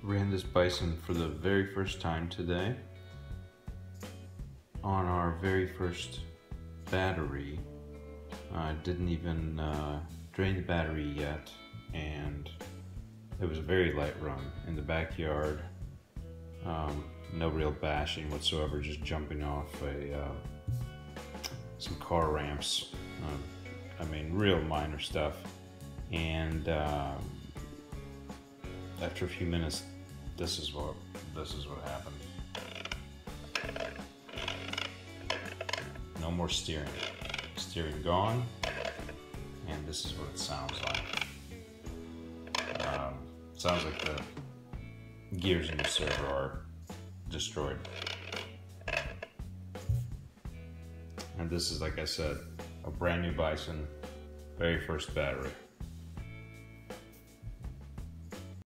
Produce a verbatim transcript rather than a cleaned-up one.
ran this Bison for the very first time today on our very first battery. I uh, didn't even uh, drain the battery yet, and it was a very light run in the backyard. Um, no real bashing whatsoever, just jumping off a uh, some car ramps. Uh, I mean, real minor stuff. And um, after a few minutes, this is what this is what happened. No more steering. Steering gone, and this is what it sounds like. Um, sounds like the gears in the servo are destroyed. And this is, like I said, a brand new Bison, very first battery.